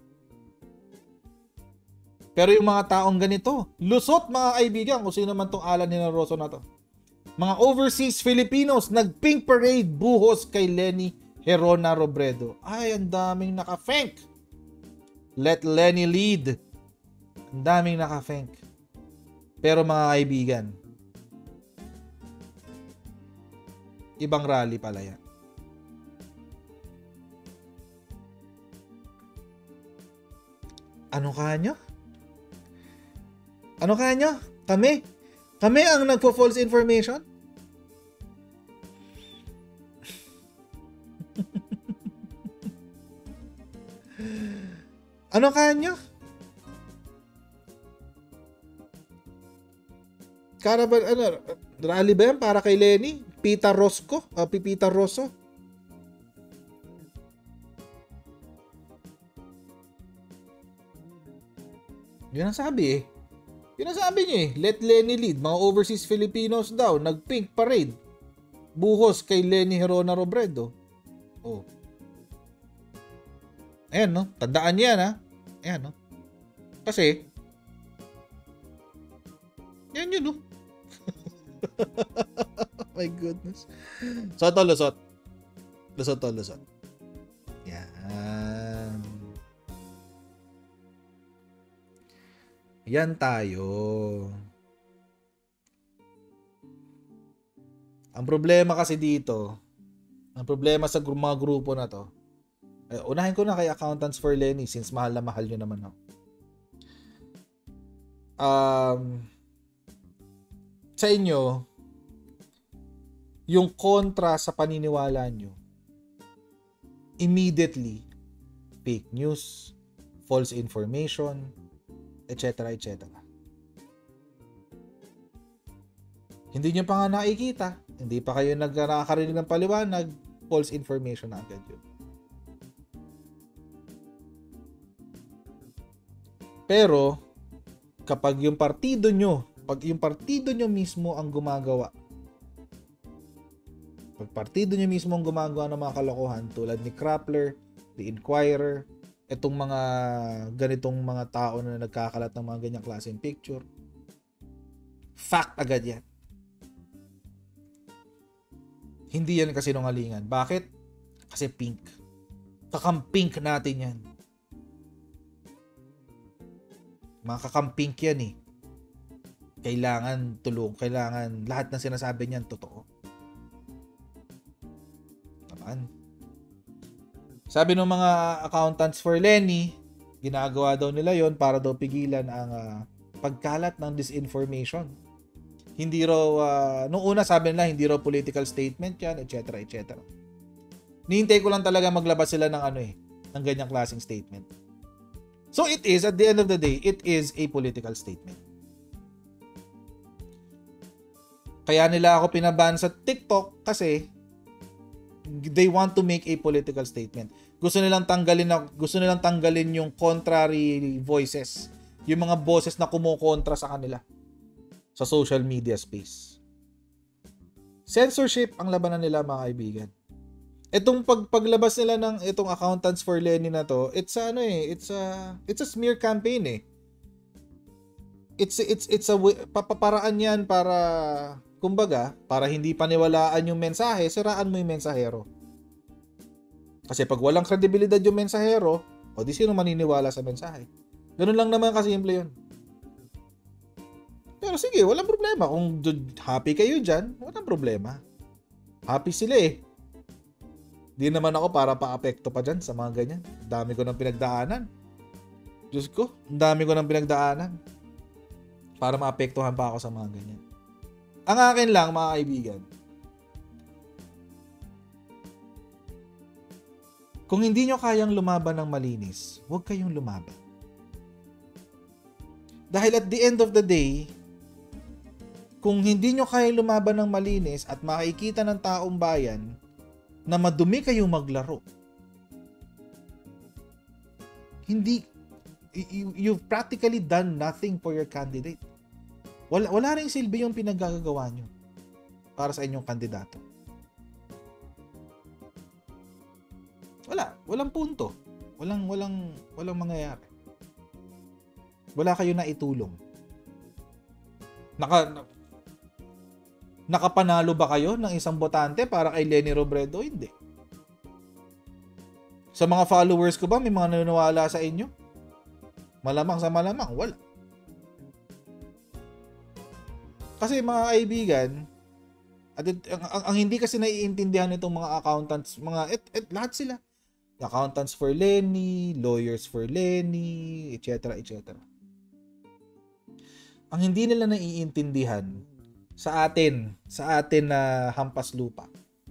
Speaker 2: Pero yung mga taong ganito, lusot mga kaibigan, kung sino man tong Alan Hinaroso na to. Mga overseas Filipinos, nag-pink parade buhos kay Lenny Herona Robredo. Ay, ang daming naka-fenk. Let Lenny lead. Ang daming naka-fenk. Pero mga kaibigan, ibang rally pala yan. Ano kanyo? Ano kanyo? Kami? Kami ang nagpo-false information? Ano kanyo? Karaban, ano, rally ba yan para kay Lenny? Pita Rosco? Uh, Pipita Rosso? Yun ang sabi eh. Yun ang sabi niya eh. Let Lenny lead. Mga overseas Filipinos daw. Nag-pink parade. Buhos kay Lenny Herona Robredo. Oh. Ayan no. Tandaan niya ha. Ayan no. Kasi yan yun no. My goodness. So ito lusot. Lusot to lusot. Yan. Yan tayo. Ang problema kasi dito, ang problema sa mga grupo na to, eh, unahin ko na kay Accountants for Lenny since mahal na mahal nyo naman ako. Um, sa inyo, yung kontra sa paniniwala nyo, immediately, fake news, false information, et cetera et cetera. Hindi nyo pa nga nakikita, hindi pa kayo nagkakarinig ng paliwanag, false information na agad yun. Pero, kapag yung partido nyo, pag yung partido nyo mismo ang gumagawa, pag partido nyo mismo ang gumagawa ng mga kalokohan tulad ni Krappler, The Inquirer, itong mga ganitong mga tao na nagkakalat ng mga ganyang klaseng picture, fact agad yan. Hindi yan kasinungalingan. Bakit? Kasi pink. Kakampink natin yan. Mga kakampink yan eh. Kailangan tulong. Kailangan lahat ng sinasabi niyan totoo. Naman. Sabi ng mga Accountants for Lenny, ginagawa daw nila yon para daw pigilan ang uh, pagkalat ng disinformation. Hindi raw, uh, nung una sabi nila, hindi raw political statement yan, et cetera et cetera. Nihintay ko lang talaga maglabas sila ng ano eh, ng ganyang klaseng statement. So it is, at the end of the day, it is a political statement. Kaya nila ako pinaban sa TikTok kasi they want to make a political statement. Gusto nilang tanggalin na, gusto nilang tanggalin yung contrary voices, yung mga boses na kumukontra sa kanila sa social media space. Censorship ang labanan nila, mga kaibigan. Itong pagpaglabas nila ng itong Accountants for Lenny na to, it's a, ano eh, it's a it's a smear campaign eh. It's it's it's a papaparaan 'yan para kumbaga, para hindi paniwalaan yung mensahe, siraan mo yung mensahero. Kasi pag walang kredibilidad yung mensahero, o di sino maniniwala sa mensahe. Ganun lang naman kasimple yun. Pero sige, walang problema. Kung happy kayo dyan, walang problema. Happy sila eh. Di naman ako para pa-apekto pa dyan sa mga ganyan. Dami ko ng pinagdaanan. Diyos ko, dami ko ng pinagdaanan. Para maapektuhan pa ako sa mga ganyan. Ang akin lang, mga kaibigan, kung hindi nyo kayang lumaban ng malinis, huwag kayong lumaban. Dahil at the end of the day, kung hindi nyo kayang lumaban ng malinis at makikita ng taong bayan na madumi kayong maglaro, hindi, you've practically done nothing for your candidate. Wala, wala rin silbi yung pinaggagawa nyo para sa inyong kandidato. Wala, walang punto. Walang, walang, walang mangyayari. Wala kayo na itulong. Naka, na, nakapanalo ba kayo ng isang botante para kay Lenny Robredo? Hindi. Sa mga followers ko ba, may mga naniniwala sa inyo? Malamang sa malamang, wala. Kasi mga kaibigan, at it, ang, ang, ang hindi kasi naiintindihan nitong mga accountants, mga et, et, lahat sila. Accountants for Lenny, lawyers for Lenny, et cetera et cetera. Ang hindi nila naiintindihan sa atin, sa atin na hampas lupa.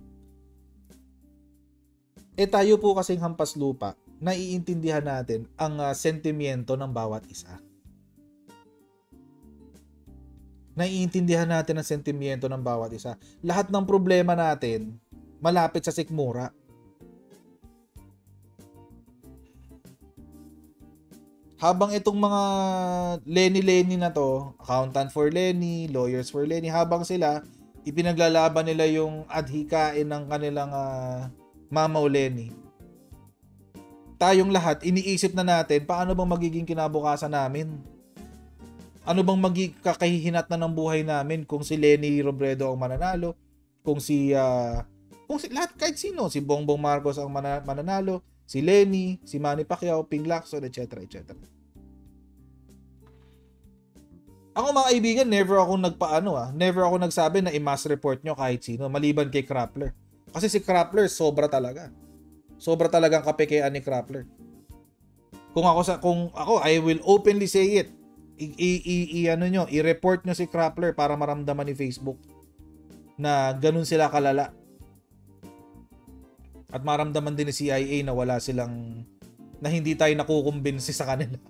Speaker 2: Eh tayo po kasing hampas lupa, naiintindihan natin ang uh, sentimiento ng bawat isa. Naiintindihan natin ang sentimiento ng bawat isa. Lahat ng problema natin malapit sa sikmura. Habang itong mga Lenny-Lenny na to, accountant for Lenny, lawyers for Lenny, habang sila, ipinaglalaban nila yung adhikain ng kanilang uh, mamaw Lenny. Tayong lahat, iniisip na natin, paano bang magiging kinabukasan namin? Ano bang magiging kakahihinat na ng buhay namin kung si Lenny Robredo ang mananalo? Kung si, uh, kung si, lahat, kahit sino, si Bongbong Marcos ang mananalo, si Lenny, si Manny Pacquiao, Ping Lacson, et cetera et cetera. Ako mga kaibigan, never ako nagpaano ah, never ako nagsabi na i-mass report nyo kahit sino, maliban kay Krappler. Kasi si Krappler, sobra talaga. Sobra talagang kapekean ni Krappler. Kung ako sa, kung ako, I will openly say it. I, i, i, i ano nyo, i-report nyo si Krappler para maramdaman ni Facebook na ganun sila kalala. At maramdaman din ni C I A na wala silang, na hindi tayo nakukumbinsi sa kanila.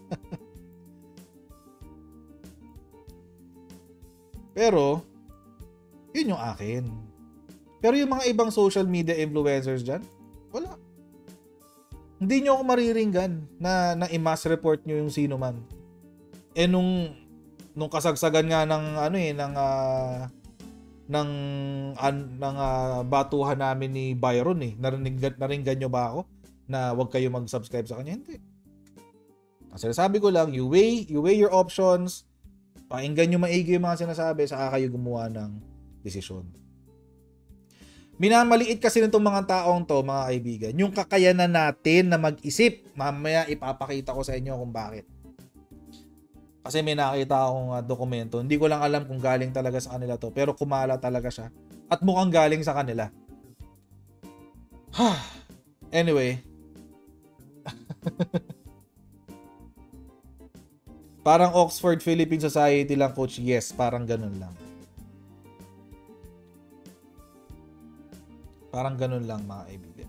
Speaker 2: Pero, yun yung akin. Pero yung mga ibang social media influencers dyan, wala. Hindi nyo ako mariringgan na, na i-mass report nyo yung sino man. Eh nung, nung kasagsagan nga ng, ano eh, ng, uh, ng an, ng uh, batuhan namin ni Byron eh. Narinig, naringgan nyo ba ako na wag kayo mag-subscribe sa kanya? Hindi. Ang sinasabi ko lang, you weigh, you weigh your options, pakinggan nyo maigi yung mga sinasabi, saka kayo gumawa ng desisyon. Minamaliit kasi nitong mga taong to, mga kaibigan, yung kakayanan natin na mag-isip. Mamaya ipapakita ko sa inyo kung bakit. Kasi may nakita akong uh, dokumento. Hindi ko lang alam kung galing talaga sa kanila to. Pero kumala talaga siya. At mukhang galing sa kanila. Anyway. Parang Oxford Philippine Society lang, Coach. Yes, parang ganun lang. Parang ganun lang, mga kaibigan.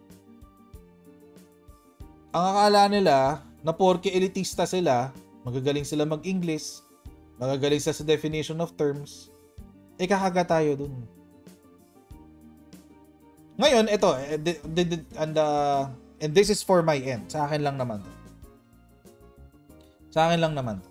Speaker 2: Ang akala nila na porke elitista sila, magagaling sila mag-English, magagaling sila sa definition of terms, eh kakaga tayo dun. Ngayon, ito, and, uh, and this is for my end. Sa akin lang naman. Sa akin lang naman.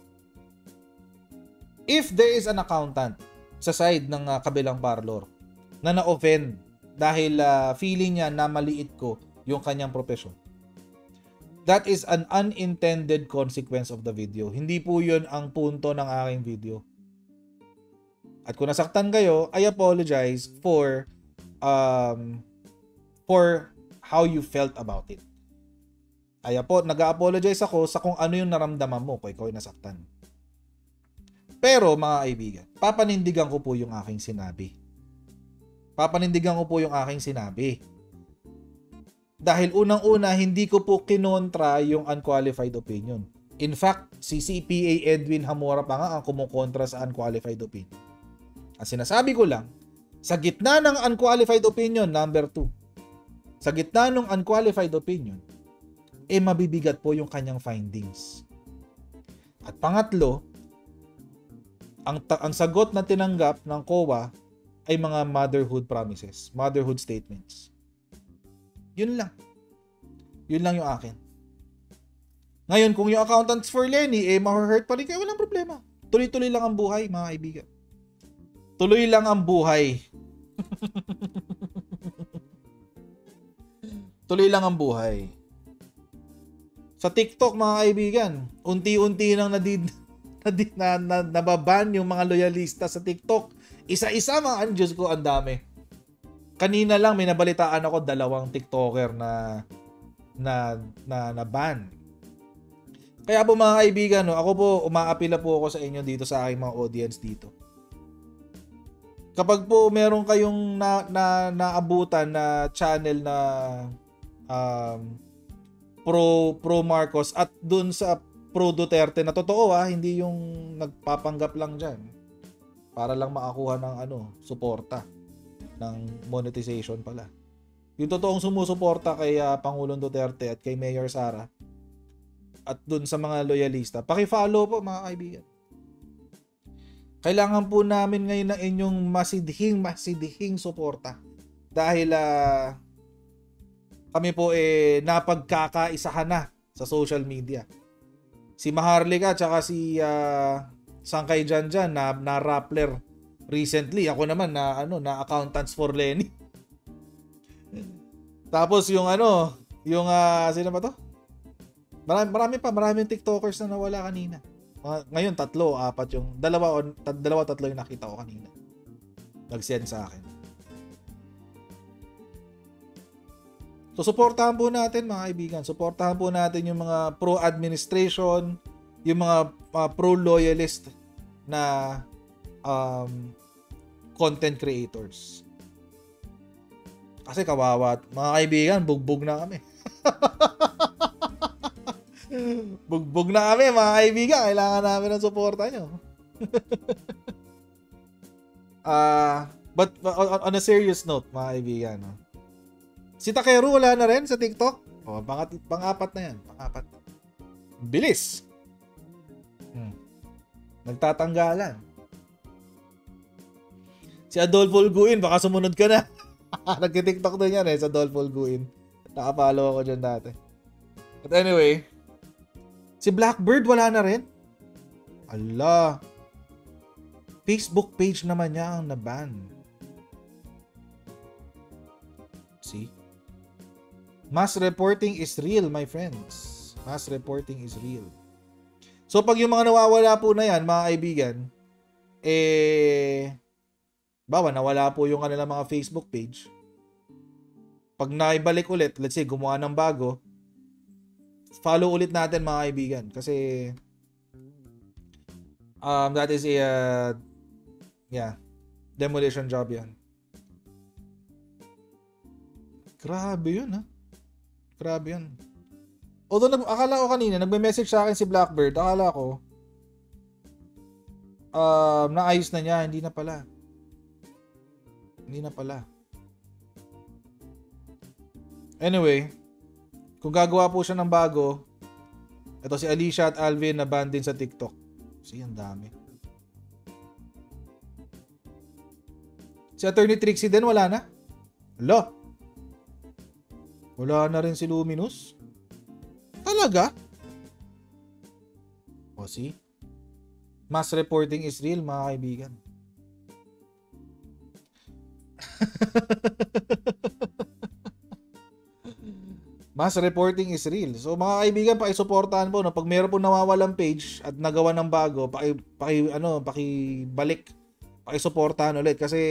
Speaker 2: If there is an accountant sa side ng uh, kabilang parlor na na-offend dahil uh, feeling niya na maliit ko yung kanyang profesyon, that is an unintended consequence of the video. Hindi po yun ang punto ng aking video. At kung nasaktan kayo, I apologize for um, for how you felt about it. Ay po, nag-apologize ako sa kung ano yung naramdaman mo kung ikaw ay nasaktan. Pero mga kaibigan, papanindigan ko po yung aking sinabi. Papanindigan ko po yung aking sinabi. Dahil unang-una, hindi ko po kinontra yung unqualified opinion. In fact, si C P A Edwin Hamora pa nga ang kumukontra sa unqualified opinion. Ang sinasabi ko lang, sa gitna ng unqualified opinion, number two, sa gitna ng unqualified opinion, eh mabibigat po yung kanyang findings. At pangatlo, ang, ang sagot na tinanggap ng C O A ay mga motherhood promises, motherhood statements. Yun lang. Yun lang yung akin. Ngayon, kung yung accountants for Lenny, eh ma-hurt pa rin kayo, walang problema. Tuloy-tuloy lang ang buhay, mga kaibigan. Tuloy lang ang buhay. Tuloy lang ang buhay. Sa TikTok, mga kaibigan, unti-unti nang nadid, nadid, na, na, nababan yung mga loyalista sa TikTok. Isa-isa, mga Diyos ko, ang dami. Kanina lang, may nabalitaan ako, dalawang TikToker na na na, na ban. Kaya po, mga kaibigan, no, ako po, umaapila po ako sa inyo dito, sa aking mga audience dito. Kapag po meron kayong na, na, naabutan na channel na Um, pro pro Marcos at dun sa pro Duterte na totoo ah, hindi yung nagpapanggap lang dyan para lang makakuha ng ano, suporta ng monetization pala. Yung totoong sumusuporta kay uh, Pangulong Duterte at kay Mayor Sara at dun sa mga loyalista, paki-follow po mga kaibigan. Kailangan po namin ngayon ng inyong masidhing masidhing suporta dahil uh, kami po eh napagkakaisahan na sa social media. Si Maharlika tsaka si uh, Sangkay Janjan na, na Rappler recently. Ako naman na ano na accountants for Lenny. Tapos yung ano, yung uh, sino ba to? Marami, marami pa, maraming TikTokers na nawala kanina. Uh, ngayon tatlo, apat yung dalawa o dalawa tatlo yung nakita ko kanina. Nag-send sa akin. So, suportahan po natin mga kaibigan. Suportahan po natin yung mga pro-administration, yung mga uh, pro-loyalist na um, content creators. Kasi kawawa. Mga kaibigan, bugbog na kami. bugbog na kami mga kaibigan. Kailangan namin ng suporta nyo. uh, but on, on a serious note, mga kaibigan, no? Si Takeru wala na rin sa TikTok. O, pangat, pang-apat na yan. Pang-apat. Bilis. Hmm. Nagtatanggalan. Si Adolfo Olguin, baka sumunod ka na. Nagki-TikTok din yan eh, sa Adolfo Olguin. Nakapollow ako dyan dati. But anyway, si Blackbird wala na rin. Allah. Facebook page naman niya ang naban. See? Mass reporting is real, my friends. Mass reporting is real. So, pag yung mga nawawala po na yan, mga kaibigan, eh, bawa, nawala po yung kanilang mga Facebook page. Pag naibalik ulit, let's say, gumawa ng bago, follow ulit natin, mga kaibigan. Kasi, um, that is a, uh, yeah, demolition job yan. Grabe yun, ha? Grabe yun. Although, nag- akala ko kanina, nagme-message sa akin si Blackbird, akala ko, um, naayos na niya, hindi na pala. Hindi na pala. Anyway, kung gagawa po siya ng bago, ito si Alicia at Alvin na ban din sa TikTok. Kasi ang dami. Si Attorney Trixie din, wala na? Alo? Wala na rin si Luminous? Talaga? O, see? Mass reporting is real, mga kaibigan. Mass reporting is real. So mga kaibigan, paki-suportahan po no, pag meron po nawawalang page at nagawa ng bago, paki paki ano, paki-balik, paki-suportahan ulit kasi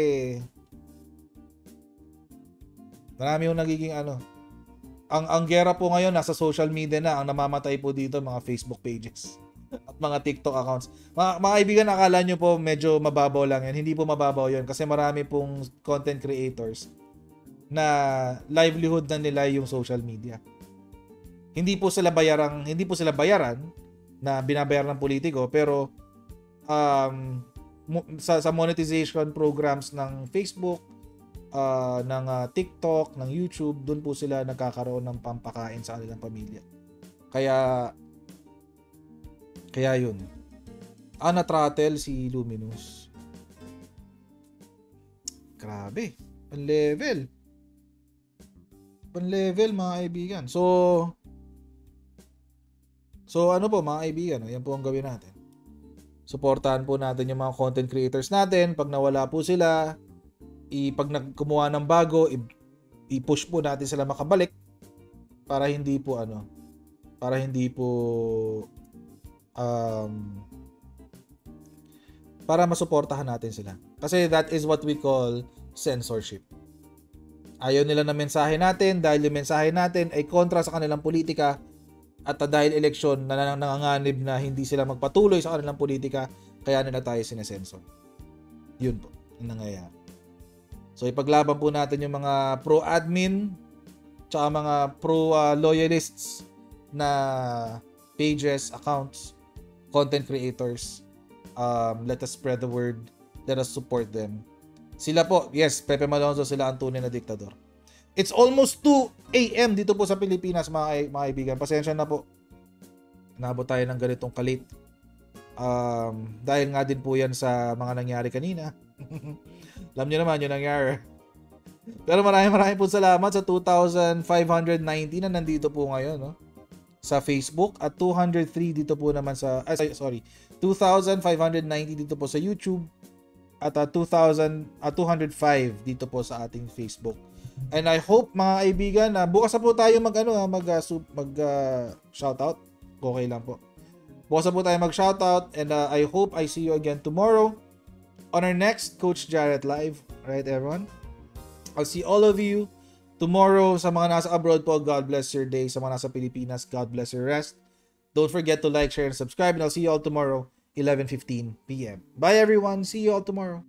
Speaker 2: marami yung nagiging ano. Ang ang gera po ngayon nasa social media na, ang namamatay po dito mga Facebook pages at mga TikTok accounts. Mga, mga kaibigan, akala nyo po medyo mababaw lang yan. Hindi po mababaw yun kasi marami pong content creators na livelihood na nila yung social media. Hindi po sila bayarang, hindi po sila bayaran na binabayaran ng politiko, pero um, sa, sa monetization programs ng Facebook, uh, ng uh, TikTok, ng YouTube, doon po sila nagkakaroon ng pampakain sa kanilang pamilya. Kaya kaya yun. Ah, na-throttle si Luminous. Grabe. Pan-level. Pan-level, mga kaibigan. So, so ano po, mga kaibigan, yan po ang gawin natin. Suportahan po natin yung mga content creators natin. Pag nawala po sila, i, pag nagkumuha ng bago, i, i-push po natin sila makabalik para hindi po ano, para hindi po um, para masuportahan natin sila. Kasi that is what we call censorship. Ayaw nila na mensahe natin dahil yung mensahe natin ay kontra sa kanilang politika at dahil eleksyon na nanganganib na hindi sila magpatuloy sa kanilang politika, kaya nila tayo sinesensor. Yun po, yung nangyayari. So ipaglaban po natin yung mga pro-admin tsaka mga pro-loyalists na pages, accounts, content creators. Um, let us spread the word. Let us support them. Sila po, yes, Pepe Malonzo, sila ang tunay na diktador. It's almost two a.m. dito po sa Pilipinas, mga, mga kaibigan. Pasensya na po. Nabot tayo ng ganitong kalit. Um, dahil nga din po yan sa mga nangyari kanina. Alam nyo naman yung nangyari. Pero maraming maraming po salamat sa two thousand five hundred ninety na nandito po ngayon, no? Sa Facebook at two hundred three dito po naman sa, ah, sorry, two thousand five hundred ninety dito po sa YouTube. At uh, two thousand, uh, two hundred five dito po sa ating Facebook. And I hope, mga kaibigan, na uh, bukas na po tayo mag ano, mag uh, mag uh, shoutout. Okay lang po. Bukas na po tayo mag shoutout, and uh, I hope I see you again tomorrow on our next Coach Jarrett Live. Right, everyone? I'll see all of you tomorrow. Sa mga nasa abroad po, God bless your day. Sa mga nasa Pilipinas, God bless your rest. Don't forget to like, share, and subscribe, and I'll see you all tomorrow eleven fifteen p.m. Bye everyone. See you all tomorrow.